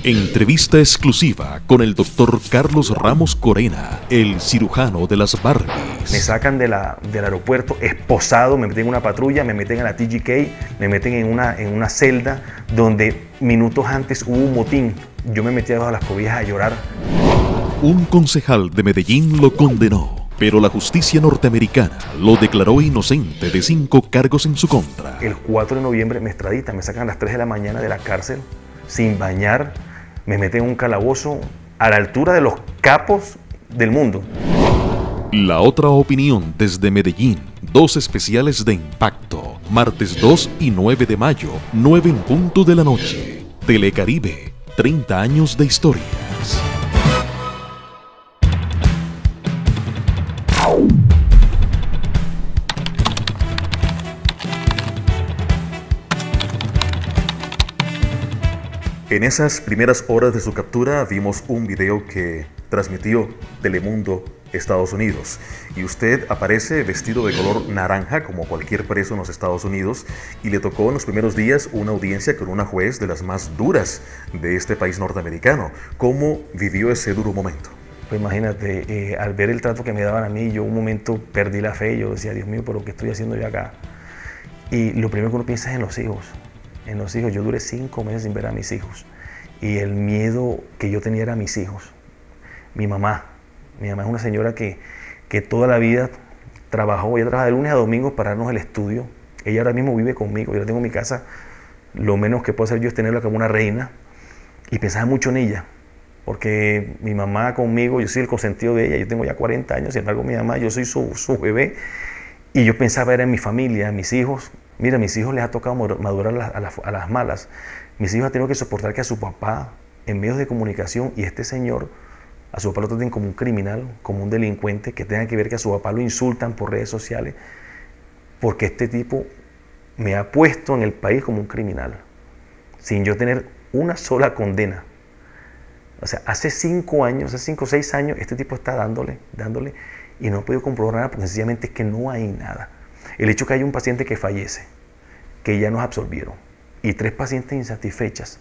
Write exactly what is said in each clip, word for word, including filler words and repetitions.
Entrevista exclusiva con el doctor Carlos Ramos Corena, el cirujano de las Barbies. Me sacan de la, del aeropuerto esposado, me meten en una patrulla, me meten a la T G K, me meten en una, en una celda donde minutos antes hubo un motín. Yo me metí debajo de las cobijas a llorar. Un concejal de Medellín lo condenó, pero la justicia norteamericana lo declaró inocente de cinco cargos en su contra. El cuatro de noviembre me extraditan, me sacan a las tres de la mañana de la cárcel, sin bañar, me meten en un calabozo a la altura de los capos del mundo. La otra opinión desde Medellín, dos especiales de impacto, martes dos y nueve de mayo, nueve en punto de la noche. Telecaribe, treinta años de historias. En esas primeras horas de su captura vimos un video que transmitió Telemundo Estados Unidos y usted aparece vestido de color naranja como cualquier preso en los Estados Unidos y le tocó en los primeros días una audiencia con una juez de las más duras de este país norteamericano. ¿Cómo vivió ese duro momento? Pues imagínate, eh, al ver el trato que me daban a mí, yo un momento perdí la fe, yo decía, Dios mío, ¿pero qué estoy haciendo yo acá? Y lo primero que uno piensa es en los hijos. En los hijos, yo duré cinco meses sin ver a mis hijos y el miedo que yo tenía era a mis hijos. Mi mamá, mi mamá es una señora que, que toda la vida trabajó, ella trabaja de lunes a domingo para darnos el estudio. Ella ahora mismo vive conmigo, yo la tengo en mi casa, lo menos que puedo hacer yo es tenerla como una reina y pensaba mucho en ella, porque mi mamá conmigo, yo soy el consentido de ella, yo tengo ya cuarenta años, sin embargo mi mamá, yo soy su, su bebé y yo pensaba era en mi familia, en mis hijos. Mira, a mis hijos les ha tocado madurar a las, a las malas. Mis hijos han tenido que soportar que a su papá, en medios de comunicación, y este señor, a su papá lo traten como un criminal, como un delincuente, que tengan que ver que a su papá lo insultan por redes sociales, porque este tipo me ha puesto en el país como un criminal, sin yo tener una sola condena. O sea, hace cinco años, hace cinco o seis años, este tipo está dándole, dándole, y no he podido comprobar nada, porque sencillamente es que no hay nada. El hecho que hay un paciente que fallece, que ya nos absorbieron, y tres pacientes insatisfechas.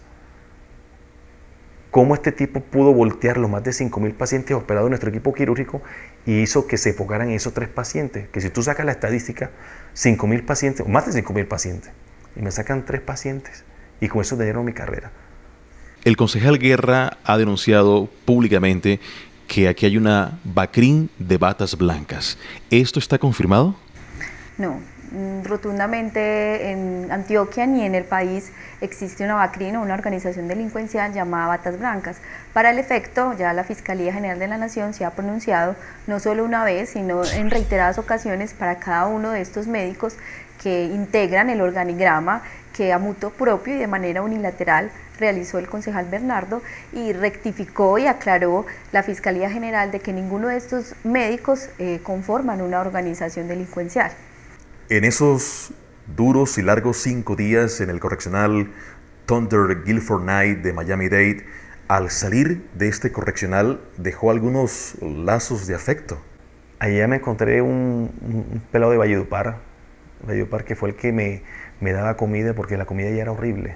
¿Cómo este tipo pudo voltear los más de cinco mil pacientes operados en nuestro equipo quirúrgico y hizo que se enfocaran en esos tres pacientes? Que si tú sacas la estadística, cinco mil pacientes, o más de cinco mil pacientes, y me sacan tres pacientes, y con eso dieron mi carrera. El concejal Guerra ha denunciado públicamente que aquí hay una Bacrin de batas blancas. ¿Esto está confirmado? No, rotundamente en Antioquia ni en el país existe una Bacrin o una organización delincuencial llamada Batas Blancas. Para el efecto, ya la Fiscalía General de la Nación se ha pronunciado no solo una vez, sino en reiteradas ocasiones para cada uno de estos médicos que integran el organigrama que a mutuo propio y de manera unilateral realizó el concejal Bernardo y rectificó y aclaró la Fiscalía General de que ninguno de estos médicos eh, conforman una organización delincuencial. En esos duros y largos cinco días en el correccional Thunder Guilford Knight de Miami-Dade, al salir de este correccional dejó algunos lazos de afecto. Allá me encontré un, un pelado de Valledupar, Valledupar que fue el que me, me daba comida porque la comida ya era horrible.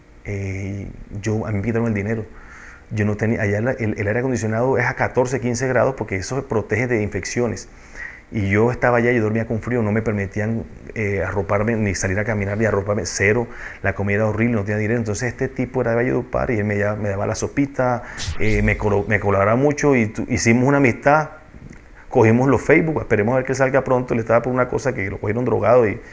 Eh, yo, a mí me quitaron el dinero. Yo no tenía, allá el, el aire acondicionado es a catorce, quince grados porque eso protege de infecciones. Y yo estaba allá y dormía con frío, no me permitían eh, arroparme, ni salir a caminar, ni arroparme, cero. La comida era horrible, no tenía dinero. Entonces este tipo era de Valledupar y él me, me daba la sopita, eh, me, me colaboraba mucho y tu, hicimos una amistad. Cogimos los Facebook, esperemos a ver que salga pronto. Él estaba por una cosa que lo cogieron drogado y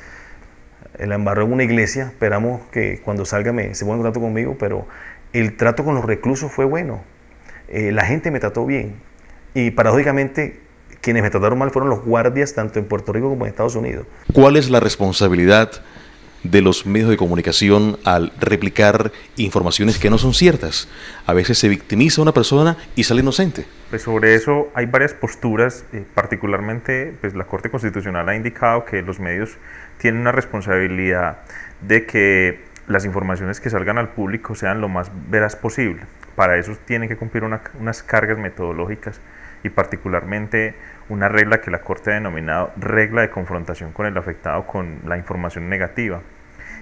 él embarró en una iglesia. Esperamos que cuando salga me, se ponga en contacto conmigo, pero el trato con los reclusos fue bueno. Eh, la gente me trató bien y paradójicamente quienes me trataron mal fueron los guardias, tanto en Puerto Rico como en Estados Unidos. ¿Cuál es la responsabilidad de los medios de comunicación al replicar informaciones que no son ciertas? A veces se victimiza a una persona y sale inocente. Pues sobre eso hay varias posturas, eh, particularmente pues la Corte Constitucional ha indicado que los medios tienen una responsabilidad de que las informaciones que salgan al público sean lo más veraz posible. Para eso tienen que cumplir una, unas cargas metodológicas y particularmente una regla que la Corte ha denominado regla de confrontación con el afectado con la información negativa.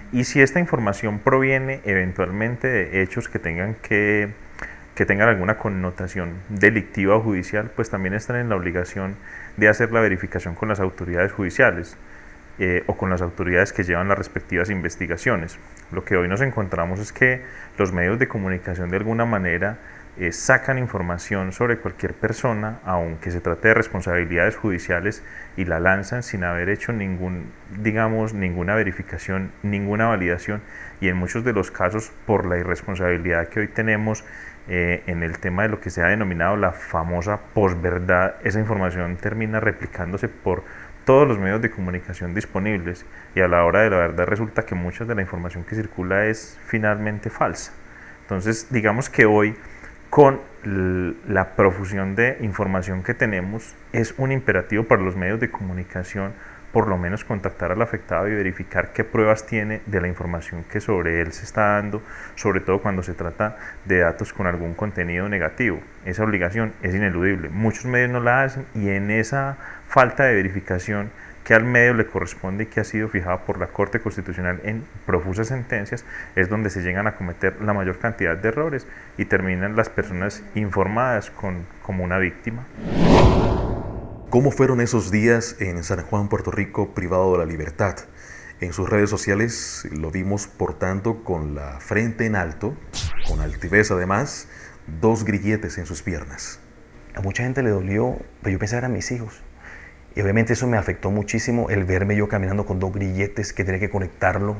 Y si esta información proviene eventualmente de hechos que tengan que, que tengan alguna connotación delictiva o judicial, pues también están en la obligación de hacer la verificación con las autoridades judiciales eh, o con las autoridades que llevan las respectivas investigaciones. Lo que hoy nos encontramos es que los medios de comunicación de alguna manera eh, sacan información sobre cualquier persona, aunque se trate de responsabilidades judiciales, y la lanzan sin haber hecho ningún, digamos, ninguna verificación, ninguna validación, y en muchos de los casos, por la irresponsabilidad que hoy tenemos eh, en el tema de lo que se ha denominado la famosa posverdad, esa información termina replicándose por todos los medios de comunicación disponibles, y a la hora de la verdad resulta que mucha de la información que circula es finalmente falsa. Entonces, digamos que hoy, con la profusión de información que tenemos, es un imperativo para los medios de comunicación por lo menos contactar al afectado y verificar qué pruebas tiene de la información que sobre él se está dando, sobre todo cuando se trata de datos con algún contenido negativo. Esa obligación es ineludible, muchos medios no la hacen, y en esa falta de verificación que al medio le corresponde y que ha sido fijada por la Corte Constitucional en profusas sentencias, es donde se llegan a cometer la mayor cantidad de errores y terminan las personas informadas con, como una víctima. ¿Cómo fueron esos días en San Juan, Puerto Rico, privado de la libertad? En sus redes sociales lo vimos portando con la frente en alto, con altivez además, dos grilletes en sus piernas. A mucha gente le dolió, pero yo pensé que eran mis hijos. Y obviamente eso me afectó muchísimo, el verme yo caminando con dos grilletes que tenía que conectarlo.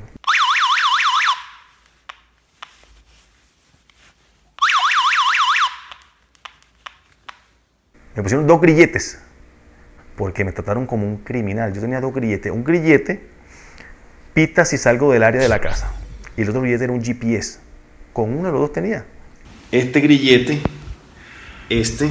Me pusieron dos grilletes porque me trataron como un criminal. Yo tenía dos grilletes. Un grillete pita si salgo del área de la casa, y el otro grillete era un G P S. Con uno de los dos tenía. Este grillete, este,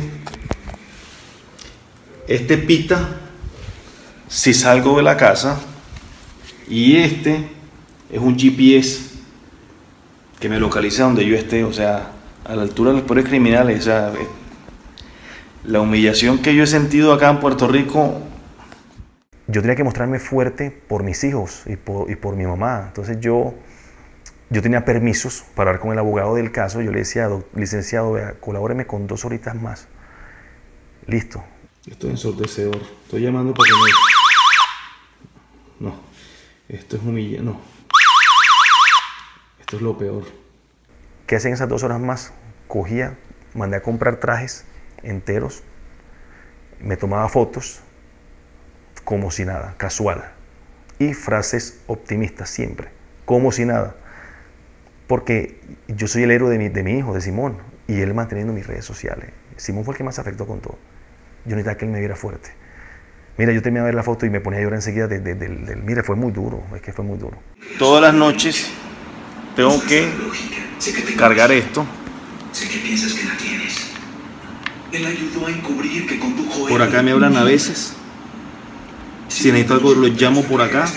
este pita si salgo de la casa, y este es un G P S que me localiza donde yo esté, o sea, a la altura de los pobres criminales. O sea, la humillación que yo he sentido acá en Puerto Rico. Yo tenía que mostrarme fuerte por mis hijos y por, y por mi mamá. Entonces yo, yo tenía permisos para hablar con el abogado del caso. Yo le decía, licenciado, vea, colabóreme con dos horitas más. Listo. Esto es ensordecedor. Estoy llamando para que me... No, esto es humillante. No. Esto es lo peor. ¿Qué hacen esas dos horas más? Cogía, mandé a comprar trajes enteros, me tomaba fotos como si nada, casual, y frases optimistas siempre, como si nada, porque yo soy el héroe de mi, de mi hijo, de Simón, y él manteniendo mis redes sociales. Simón fue el que más afectó con todo. Yo necesitaba que él me viera fuerte. Mira, yo terminé de ver la foto y me ponía a llorar enseguida de, de, de, de, de, mira, fue muy duro, es que fue muy duro. Todas las noches tengo que cargar esto. Sé que piensas que la tienes. Él ayudó a encubrir que condujo. Por acá me hablan a veces. Si necesito algo, lo llamo por acá.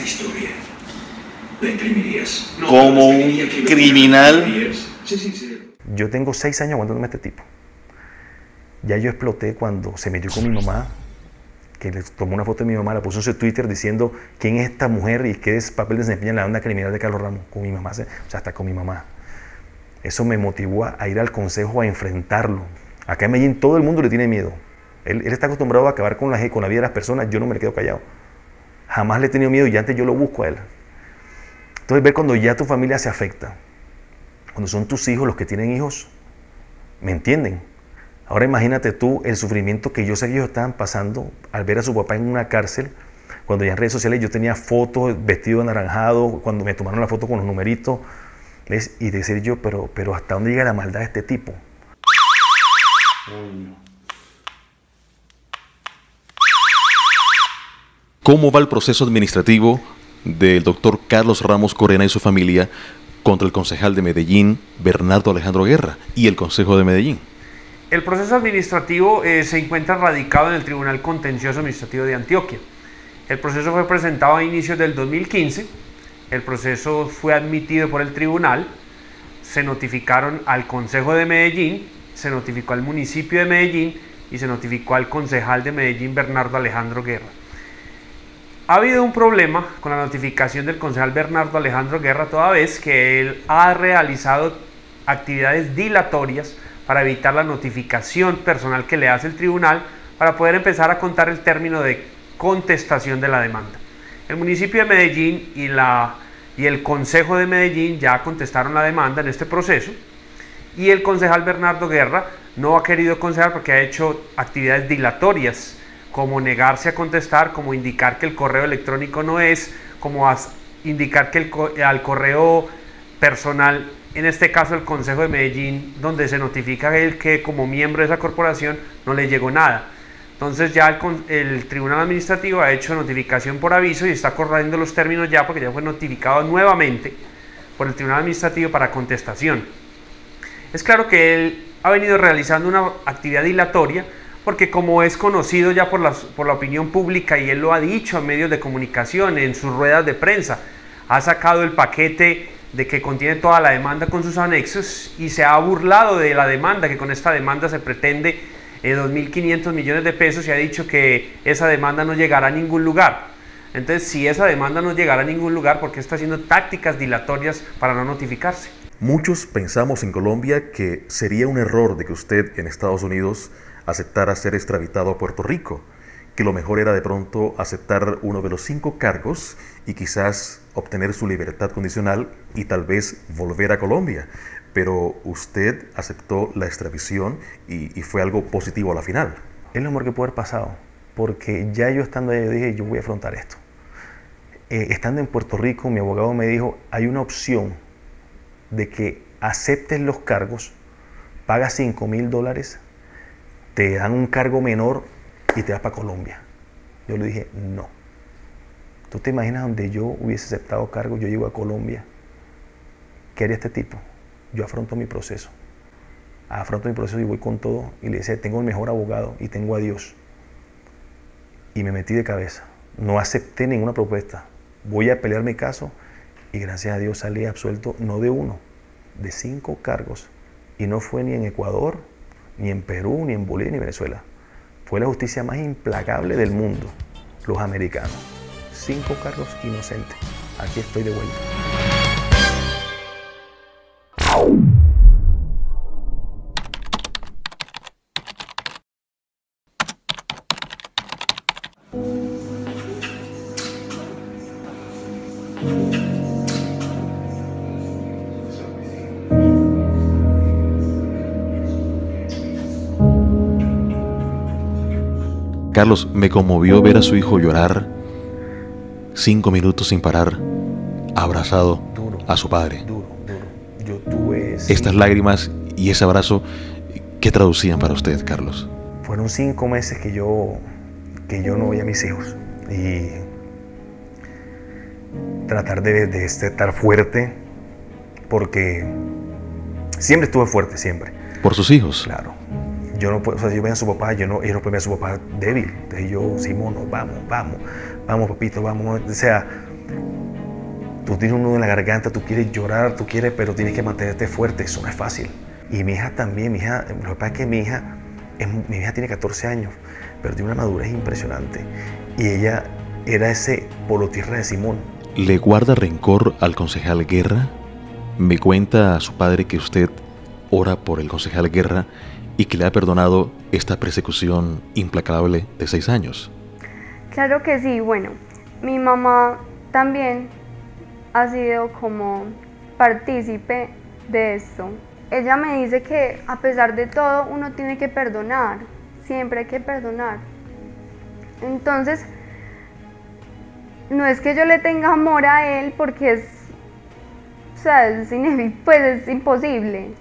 Como un criminal. Yo tengo seis años aguantándome a este tipo. Ya yo exploté cuando se metió con mi mamá, que le tomó una foto de mi mamá, la puso en su Twitter diciendo quién es esta mujer y qué es papel desempeña en la banda criminal de Carlos Ramos. Con mi mamá, o sea, hasta con mi mamá. Eso me motivó a ir al consejo a enfrentarlo. Acá en Medellín todo el mundo le tiene miedo. Él, él está acostumbrado a acabar con la, con la vida de las personas. Yo no me le quedo callado. Jamás le he tenido miedo, y antes yo lo busco a él. Entonces, ver cuando ya tu familia se afecta, cuando son tus hijos los que tienen hijos, ¿me entienden? Ahora imagínate tú el sufrimiento que yo sé que ellos estaban pasando al ver a su papá en una cárcel, cuando ya en redes sociales yo tenía fotos, vestido anaranjado, cuando me tomaron la foto con los numeritos, ¿ves? Y decir yo, pero, pero ¿hasta dónde llega la maldad de este tipo? ¿Cómo va el proceso administrativo del doctor Carlos Ramos Corena y su familia contra el concejal de Medellín, Bernardo Alejandro Guerra, y el Consejo de Medellín? El proceso administrativo eh, se encuentra radicado en el Tribunal Contencioso Administrativo de Antioquia. El proceso fue presentado a inicios del dos mil quince, el proceso fue admitido por el tribunal, se notificaron al Consejo de Medellín, se notificó al municipio de Medellín y se notificó al concejal de Medellín, Bernardo Alejandro Guerra. Ha habido un problema con la notificación del concejal Bernardo Alejandro Guerra, toda vez que él ha realizado actividades dilatorias para evitar la notificación personal que le hace el tribunal para poder empezar a contar el término de contestación de la demanda. El municipio de Medellín y, la, y el Consejo de Medellín ya contestaron la demanda en este proceso, y el concejal Bernardo Guerra no ha querido contestar porque ha hecho actividades dilatorias, como negarse a contestar, como indicar que el correo electrónico no es, como indicar que el, al correo personal, en este caso el Consejo de Medellín, donde se notifica a él que como miembro de esa corporación no le llegó nada. Entonces ya el, el Tribunal Administrativo ha hecho notificación por aviso y está corriendo los términos ya, porque ya fue notificado nuevamente por el Tribunal Administrativo para contestación. Es claro que él ha venido realizando una actividad dilatoria, porque como es conocido ya por la, por la opinión pública, y él lo ha dicho en medios de comunicación, en sus ruedas de prensa, ha sacado el paquete de que contiene toda la demanda con sus anexos y se ha burlado de la demanda, que con esta demanda se pretende eh, dos mil quinientos millones de pesos, y ha dicho que esa demanda no llegará a ningún lugar. Entonces, si esa demanda no llegará a ningún lugar, ¿por qué está haciendo tácticas dilatorias para no notificarse? Muchos pensamos en Colombia que sería un error de que usted en Estados Unidos aceptara ser extraditado a Puerto Rico, que lo mejor era de pronto aceptar uno de los cinco cargos y quizás obtener su libertad condicional y tal vez volver a Colombia. Pero usted aceptó la extradición y, y fue algo positivo a la final. Es lo mejor que puede haber pasado, porque ya yo estando ahí, yo dije, yo voy a afrontar esto. Eh, estando en Puerto Rico, mi abogado me dijo, hay una opción de que aceptes los cargos, pagas cinco mil dólares, te dan un cargo menor y te vas para Colombia. Yo le dije, no. ¿Tú te imaginas donde yo hubiese aceptado cargo, yo llego a Colombia? ¿Qué haría este tipo? Yo afronto mi proceso. Afronto mi proceso y voy con todo. Y le decía, tengo el mejor abogado y tengo a Dios. Y me metí de cabeza. No acepté ninguna propuesta. Voy a pelear mi caso y gracias a Dios salí absuelto, no de uno, de cinco cargos. Y no fue ni en Ecuador, ni en Perú, ni en Bolivia, ni en Venezuela. Fue la justicia más implacable del mundo, los americanos. Cinco cargos inocentes. Aquí estoy de vuelta. Carlos, me conmovió ver a su hijo llorar cinco minutos sin parar, abrazado Duro, a su padre. Duro, duro. Yo tuve... Estas lágrimas y ese abrazo, ¿qué traducían para usted, Carlos? Fueron cinco meses que yo, que yo no veía a mis hijos. Y tratar de, de estar fuerte, porque siempre estuve fuerte, siempre. ¿Por sus hijos? Claro. Yo no puedo, o sea, yo veía a su papá, yo no, ellos no pueden ver a su papá débil. Entonces yo, Simón, no, vamos, vamos, vamos, papito, vamos. O sea, tú tienes un nudo en la garganta, tú quieres llorar, tú quieres, pero tienes que mantenerte fuerte, eso no es fácil. Y mi hija también, mi hija, lo que pasa es que mi hija, es, mi hija tiene catorce años, pero tiene una madurez impresionante. Y ella era ese polo tierra de Simón. ¿Le guarda rencor al concejal Guerra? Me cuenta a su padre que usted ora por el concejal Guerra y que le ha perdonado esta persecución implacable de seis años. Claro que sí, bueno, mi mamá también ha sido como partícipe de esto. Ella me dice que a pesar de todo uno tiene que perdonar, siempre hay que perdonar. Entonces, no es que yo le tenga amor a él porque es, o sea, es, pues es imposible.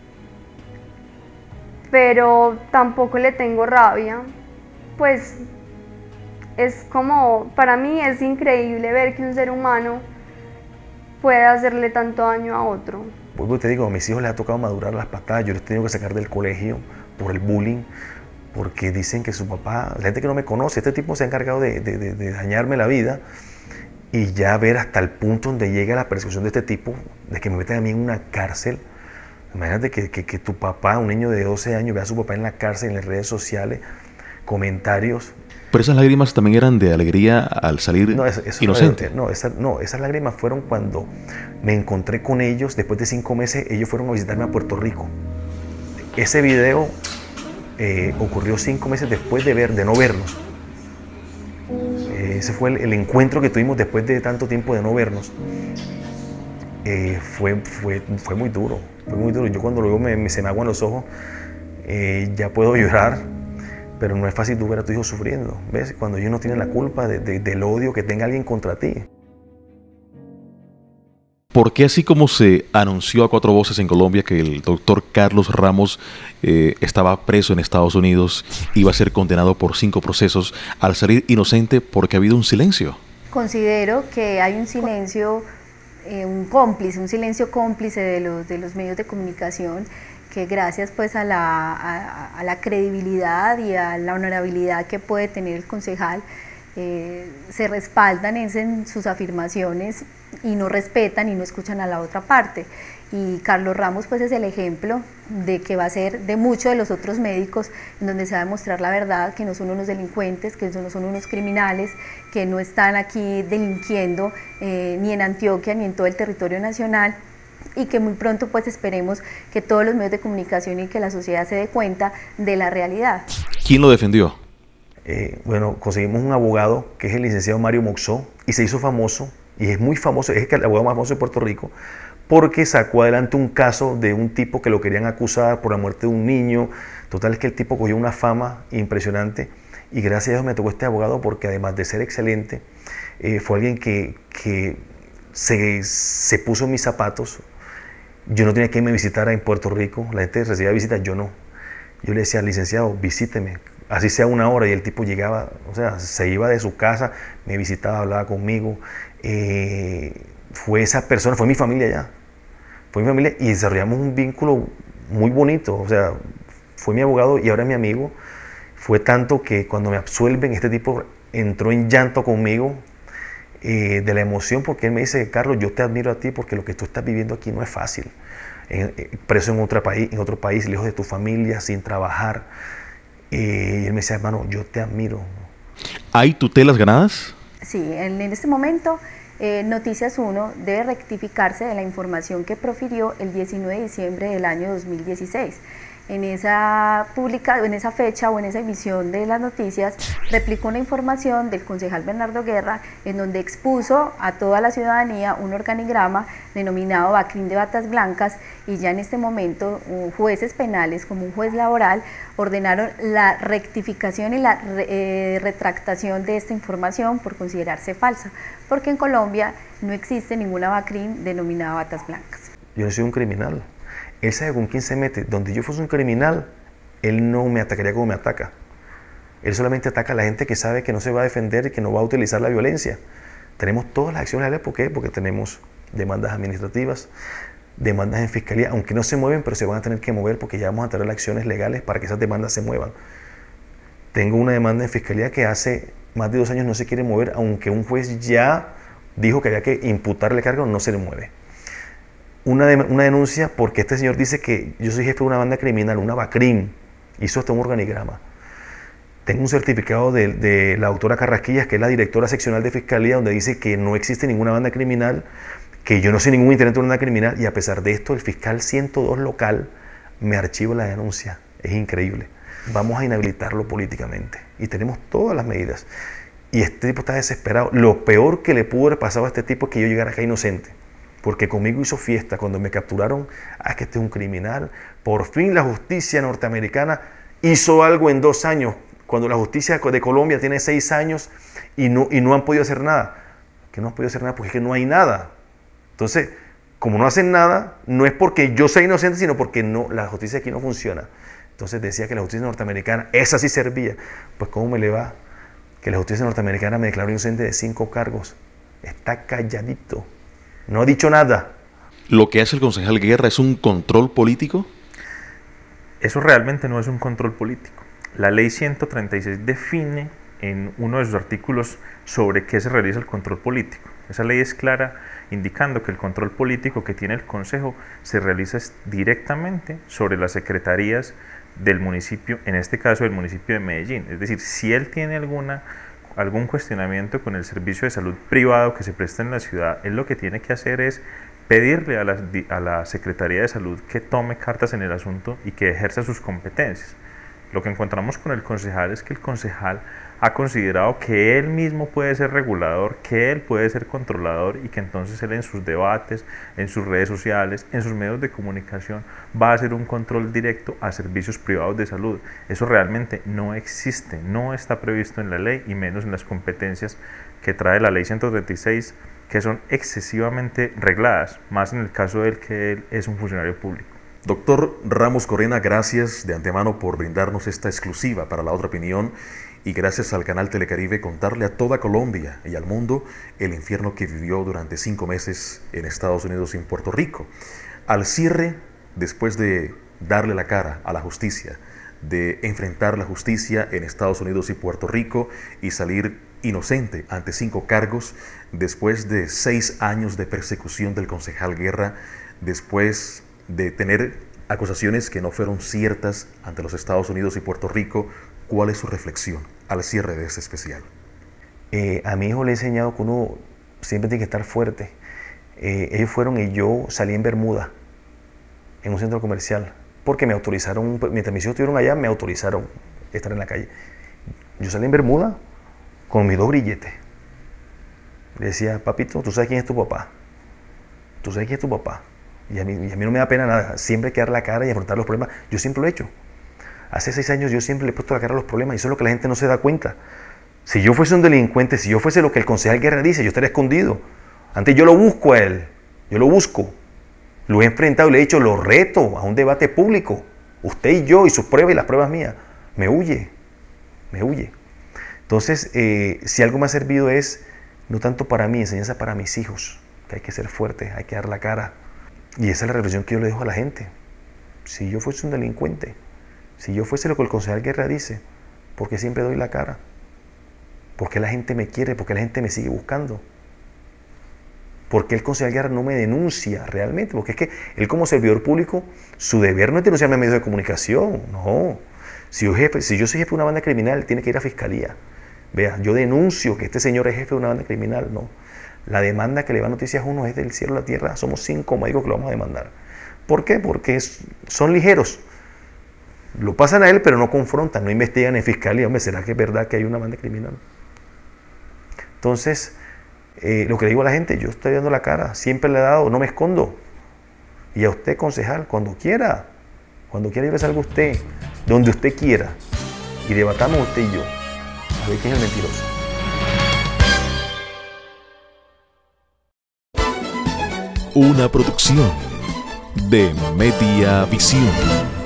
Pero tampoco le tengo rabia, pues es como, para mí es increíble ver que un ser humano puede hacerle tanto daño a otro. Pues te digo, a mis hijos les ha tocado madurar las patadas, yo les he tenido que sacar del colegio por el bullying, porque dicen que su papá, la gente que no me conoce, este tipo se ha encargado de, de, de, de dañarme la vida, y ya ver hasta el punto donde llega la persecución de este tipo, de que me meten a mí en una cárcel. Imagínate que, que, que tu papá, un niño de doce años, vea a su papá en la cárcel, en las redes sociales, comentarios. Pero esas lágrimas también eran de alegría al salir no, eso, eso inocente. No, esa, no, esas lágrimas fueron cuando me encontré con ellos. Después de cinco meses, ellos fueron a visitarme a Puerto Rico. Ese video eh, ocurrió cinco meses después de, ver, de no vernos. Eh, ese fue el, el encuentro que tuvimos después de tanto tiempo de no vernos. Eh, fue, fue, fue muy duro, fue muy duro. Yo cuando luego me, me, se me aguan los ojos, eh, ya puedo llorar, pero no es fácil tú ver a tu hijo sufriendo, ¿ves? Cuando ellos no tienen la culpa de, de, del odio que tenga alguien contra ti. ¿Por qué así como se anunció a cuatro voces en Colombia que el doctor Carlos Ramos eh, estaba preso en Estados Unidos, iba a ser condenado por cinco procesos, al salir inocente porque ha habido un silencio? Considero que hay un silencio, eh, un cómplice, un silencio cómplice de los, de los medios de comunicación, que gracias pues a la, a, a la credibilidad y a la honorabilidad que puede tener el concejal, eh, se respaldan en sus afirmaciones y no respetan y no escuchan a la otra parte. Y Carlos Ramos pues es el ejemplo de que va a ser de muchos de los otros médicos, en donde se va a demostrar la verdad, que no son unos delincuentes, que no son unos criminales, que no están aquí delinquiendo eh, ni en Antioquia ni en todo el territorio nacional, y que muy pronto pues esperemos que todos los medios de comunicación y que la sociedad se dé cuenta de la realidad. ¿Quién lo defendió? Eh, bueno, conseguimos un abogado que es el licenciado Mario Moxó, y se hizo famoso, y es muy famoso, es el abogado más famoso de Puerto Rico, porque sacó adelante un caso de un tipo que lo querían acusar por la muerte de un niño. Total es que el tipo cogió una fama impresionante, y gracias a Dios me tocó este abogado, porque además de ser excelente, eh, fue alguien que, que se, se puso en mis zapatos. Yo no tenía que irme a visitar en Puerto Rico, la gente recibía visitas, yo no. Yo le decía, licenciado, visíteme, así sea una hora, y el tipo llegaba, o sea, se iba de su casa, me visitaba, hablaba conmigo. Eh, fue esa persona, fue mi familia ya, fue mi familia, y desarrollamos un vínculo muy bonito. O sea, fue mi abogado y ahora es mi amigo. Fue tanto que cuando me absuelven, este tipo entró en llanto conmigo, eh, de la emoción, porque él me dice, Carlos, yo te admiro a ti porque lo que tú estás viviendo aquí no es fácil. En, eh, preso en otro país, en otro país, lejos de tu familia, sin trabajar. Eh, y él me decía, hermano, yo te admiro. ¿Hay tutelas ganadas? Sí, en, en este momento eh, Noticias uno debe rectificarse de la información que profirió el diecinueve de diciembre del año dos mil dieciséis. En esa, publica, en esa fecha o en esa emisión de las noticias replicó una información del concejal Bernardo Guerra, en donde expuso a toda la ciudadanía un organigrama denominado Bacrín de Batas Blancas, y ya en este momento jueces penales como un juez laboral ordenaron la rectificación y la re, eh, retractación de esta información por considerarse falsa, porque en Colombia no existe ninguna Bacrín denominada Batas Blancas. Yo no soy un criminal. Él sabe con quién se mete. Donde yo fuese un criminal, él no me atacaría como me ataca. Él solamente ataca a la gente que sabe que no se va a defender y que no va a utilizar la violencia. Tenemos todas las acciones legales. ¿Por qué? Porque tenemos demandas administrativas, demandas en fiscalía, aunque no se mueven, pero se van a tener que mover porque ya vamos a tener acciones legales para que esas demandas se muevan. Tengo una demanda en fiscalía que hace más de dos años no se quiere mover, aunque un juez ya dijo que había que imputarle cargo, no se le mueve. Una, de, una denuncia porque este señor dice que yo soy jefe de una banda criminal, una Bacrín, hizo hasta un organigrama. Tengo un certificado de, de la doctora Carrasquillas, que es la directora seccional de Fiscalía, donde dice que no existe ninguna banda criminal, que yo no soy ningún intendente de una banda criminal, y a pesar de esto el fiscal ciento dos local me archiva la denuncia. Es increíble. Vamos a inhabilitarlo políticamente y tenemos todas las medidas. Y este tipo está desesperado. Lo peor que le pudo haber pasado a este tipo es que yo llegara acá inocente, porque conmigo hizo fiesta cuando me capturaron. Ah, que este es un criminal. Por fin la justicia norteamericana hizo algo en dos años, cuando la justicia de Colombia tiene seis años y no, y no han podido hacer nada. Que no han podido hacer nada porque es que no hay nada. Entonces, como no hacen nada, no es porque yo sea inocente, sino porque no, la justicia aquí no funciona. Entonces decía que la justicia norteamericana, esa sí servía. Pues ¿cómo me le va? Que la justicia norteamericana me declaró inocente de cinco cargos. Está calladito. No ha dicho nada. ¿Lo que hace el concejal Guerra es un control político? Eso realmente no es un control político. La ley ciento treinta y seis define en uno de sus artículos sobre qué se realiza el control político. Esa ley es clara, indicando que el control político que tiene el Consejo se realiza directamente sobre las secretarías del municipio, en este caso del municipio de Medellín. Es decir, si él tiene alguna, algún cuestionamiento con el servicio de salud privado que se presta en la ciudad, él lo que tiene que hacer es pedirle a la, a la Secretaría de Salud que tome cartas en el asunto y que ejerza sus competencias. Lo que encontramos con el concejal es que el concejal ha considerado que él mismo puede ser regulador, que él puede ser controlador y que entonces él en sus debates, en sus redes sociales, en sus medios de comunicación va a hacer un control directo a servicios privados de salud. Eso realmente no existe, no está previsto en la ley y menos en las competencias que trae la ley ciento treinta y seis, que son excesivamente regladas, más en el caso del que él es un funcionario público. Doctor Ramos Corena, gracias de antemano por brindarnos esta exclusiva para La Otra Opinión y gracias al canal Telecaribe contarle a toda Colombia y al mundo el infierno que vivió durante cinco meses en Estados Unidos y en Puerto Rico. Al cierre, después de darle la cara a la justicia, de enfrentar la justicia en Estados Unidos y Puerto Rico y salir inocente ante cinco cargos, después de seis años de persecución del concejal Guerra, después de tener acusaciones que no fueron ciertas ante los Estados Unidos y Puerto Rico, ¿cuál es su reflexión al cierre de este especial? Eh, a mi hijo le he enseñado que uno siempre tiene que estar fuerte. Eh, ellos fueron y yo salí en Bermuda, en un centro comercial, porque me autorizaron, mientras mis hijos estuvieron allá, me autorizaron estar en la calle. Yo salí en Bermuda con mis dos grilletes. Le decía, papito, ¿tú sabes quién es tu papá? ¿Tú sabes quién es tu papá? Y a, mí, y a mí no me da pena nada, siempre hay que dar la cara y afrontar los problemas. Yo siempre lo he hecho. Hace seis años yo siempre le he puesto la cara a los problemas y eso es lo que la gente no se da cuenta. Si yo fuese un delincuente, si yo fuese lo que el concejal Guerra dice, yo estaría escondido. Antes yo lo busco a él, yo lo busco. Lo he enfrentado y le he dicho, lo reto a un debate público. Usted y yo y sus pruebas y las pruebas mías. Me huye, me huye. Entonces, eh, si algo me ha servido es, no tanto para mí, enseñanza para mis hijos, que hay que ser fuerte, hay que dar la cara. Y esa es la reflexión que yo le dejo a la gente. Si yo fuese un delincuente, si yo fuese lo que el concejal Guerra dice, ¿por qué siempre doy la cara? ¿Por qué la gente me quiere? ¿Por qué la gente me sigue buscando? ¿Por qué el concejal Guerra no me denuncia realmente? Porque es que él como servidor público, su deber no es denunciarme a medios de comunicación, no. Si yo, jefe, si yo soy jefe de una banda criminal, tiene que ir a fiscalía. Vea, yo denuncio que este señor es jefe de una banda criminal, no. La demanda que le va a noticias a uno es del cielo a la tierra. Somos cinco médicos que lo vamos a demandar. ¿Por qué? Porque es, son ligeros. Lo pasan a él, pero no confrontan, no investigan en fiscalía. Hombre, ¿será que es verdad que hay una banda criminal? Entonces, eh, lo que le digo a la gente, yo estoy dando la cara, siempre le he dado, no me escondo. Y a usted, concejal, cuando quiera, cuando quiera yo le salgo a usted, donde usted quiera, y debatamos usted y yo, a ver quién es el mentiroso. Una producción de Media Visión.